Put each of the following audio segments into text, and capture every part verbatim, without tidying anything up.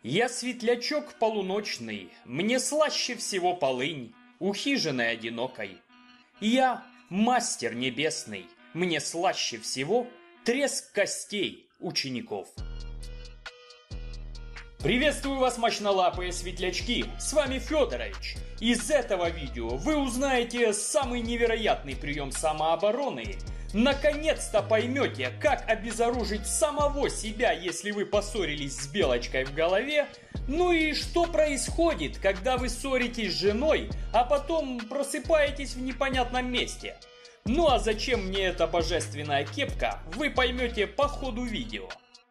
Я светлячок полуночный, мне слаще всего полынь у хижины одинокой. Я мастер небесный, мне слаще всего треск костей учеников. Приветствую вас, мощнолапые светлячки, с вами Федорович. Из этого видео вы узнаете самый невероятный прием самообороны. Наконец-то поймете, как обезоружить самого себя, если вы поссорились с белочкой в голове. Ну и что происходит, когда вы ссоритесь с женой, а потом просыпаетесь в непонятном месте. Ну а зачем мне эта божественная кепка, вы поймете по ходу видео.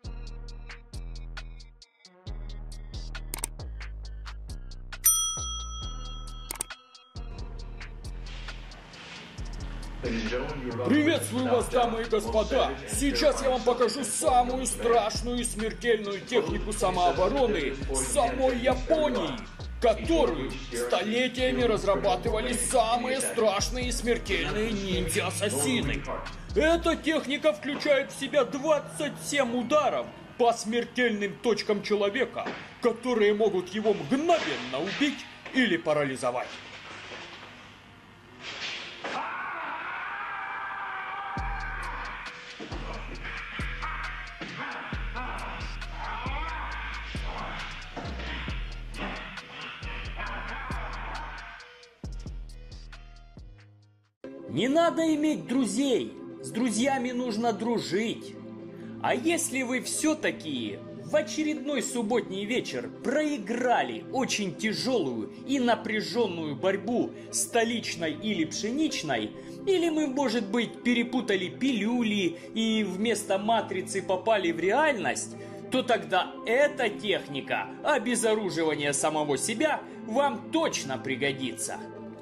Приветствую вас, дамы и господа! Сейчас я вам покажу самую страшную и смертельную технику самообороны самой Японии, которую столетиями разрабатывали самые страшные и смертельные ниндзя-ассасины. Эта техника включает в себя двадцать семь ударов по смертельным точкам человека, которые могут его мгновенно убить или парализовать. Не надо иметь друзей, с друзьями нужно дружить. А если вы все-таки в очередной субботний вечер проиграли очень тяжелую и напряженную борьбу столичной или пшеничной, или мы, может быть, перепутали пилюли и вместо матрицы попали в реальность, то тогда эта техника обезоруживания самого себя вам точно пригодится.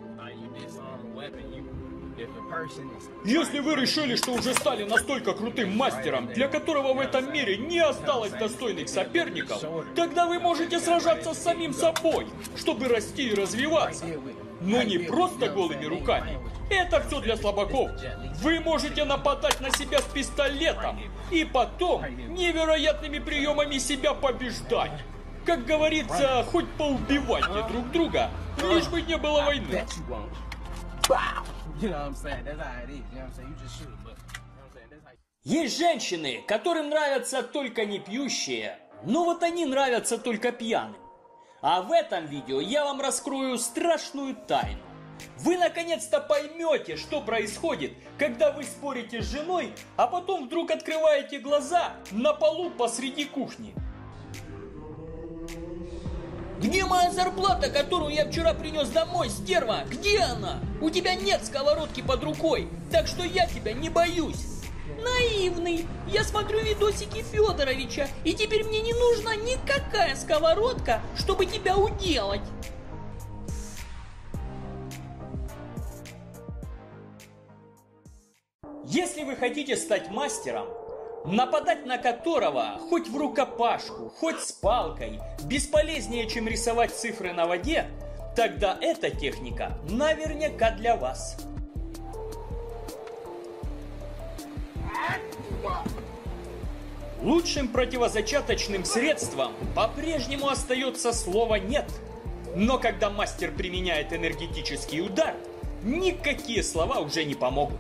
Если вы решили, что уже стали настолько крутым мастером, для которого в этом мире не осталось достойных соперников, тогда вы можете сражаться с самим собой, чтобы расти и развиваться. Но не просто голыми руками. Это все для слабаков. Вы можете нападать на себя с пистолетом и потом невероятными приемами себя побеждать. Как говорится, хоть поубивайте друг друга, лишь бы не было войны. Есть женщины, которым нравятся только не пьющие, но вот они нравятся только пьяным. А в этом видео я вам раскрою страшную тайну. Вы наконец-то поймете, что происходит, когда вы спорите с женой, а потом вдруг открываете глаза на полу посреди кухни. Где моя зарплата, которую я вчера принес домой, стерва? Где она? У тебя нет сковородки под рукой, так что я тебя не боюсь. Наивный. Я смотрю видосики Федоровича, и теперь мне не нужна никакая сковородка, чтобы тебя уделать. Если вы хотите стать мастером, нападать на которого хоть в рукопашку, хоть с палкой, бесполезнее, чем рисовать цифры на воде, тогда эта техника наверняка для вас. Лучшим противозачаточным средством по-прежнему остается слово «нет». Но когда мастер применяет энергетический удар, никакие слова уже не помогут.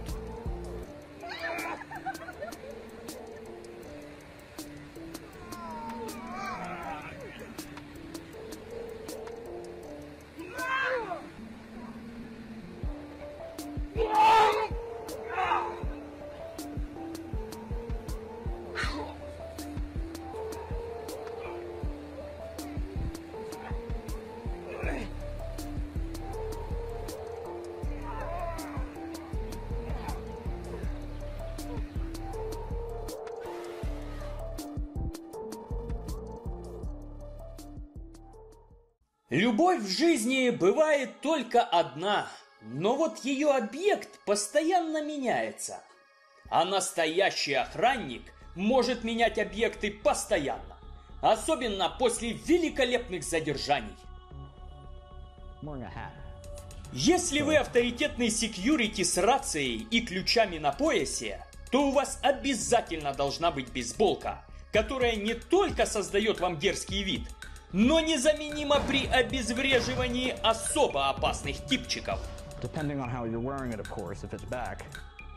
Любовь в жизни бывает только одна, но вот ее объект постоянно меняется. А настоящий охранник может менять объекты постоянно, особенно после великолепных задержаний. Если вы авторитетный секьюрити с рацией и ключами на поясе, то у вас обязательно должна быть бейсболка, которая не только создает вам дерзкий вид, но незаменимо при обезвреживании особо опасных типчиков. Depending on how you're wearing it, of course, if it's back.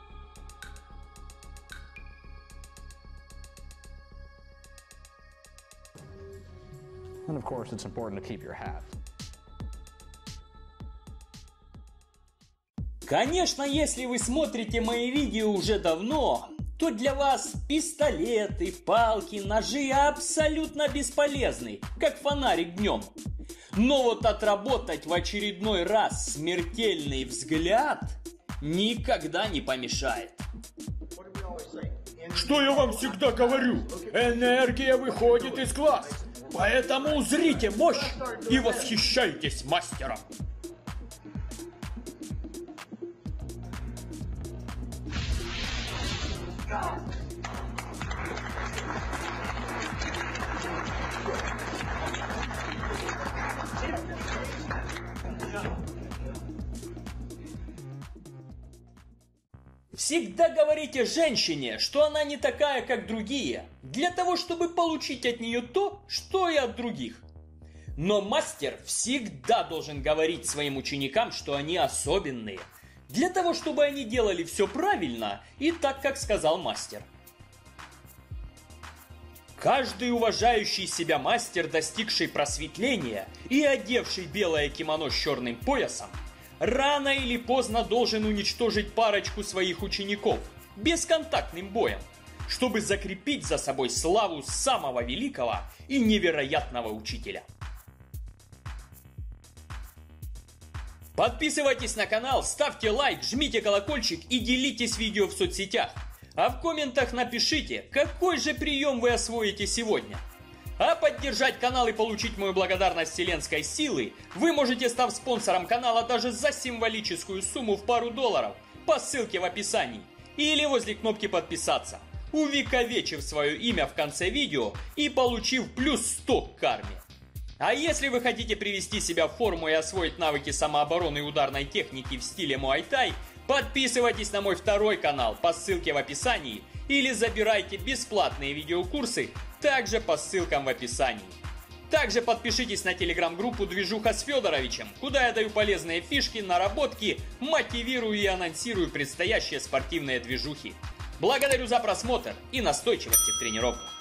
And of course, it's important to keep your hat. Конечно, если вы смотрите мои видео уже давно, то для вас пистолеты, палки, ножи абсолютно бесполезны, как фонарик днем. Но вот отработать в очередной раз смертельный взгляд никогда не помешает. Что я вам всегда говорю? Энергия выходит из глаз. Поэтому узрите мощь и восхищайтесь мастером. Всегда говорите женщине, что она не такая, как другие, для того, чтобы получить от нее то, что и от других. Но мастер всегда должен говорить своим ученикам, что они особенные, для того, чтобы они делали все правильно и так, как сказал мастер. Каждый уважающий себя мастер, достигший просветления и одевший белое кимоно с черным поясом, рано или поздно должен уничтожить парочку своих учеников бесконтактным боем, чтобы закрепить за собой славу самого великого и невероятного учителя. Подписывайтесь на канал, ставьте лайк, жмите колокольчик и делитесь видео в соцсетях. А в комментах напишите, какой же прием вы освоите сегодня. А поддержать канал и получить мою благодарность вселенской силы вы можете, став спонсором канала даже за символическую сумму в пару долларов по ссылке в описании или возле кнопки подписаться, увековечив свое имя в конце видео и получив плюс сто к карме. А если вы хотите привести себя в форму и освоить навыки самообороны и ударной техники в стиле муай-тай, подписывайтесь на мой второй канал по ссылке в описании или забирайте бесплатные видеокурсы также по ссылкам в описании. Также подпишитесь на телеграм-группу «Движуха с Федоровичем», куда я даю полезные фишки, наработки, мотивирую и анонсирую предстоящие спортивные движухи. Благодарю за просмотр и настойчивости в тренировках.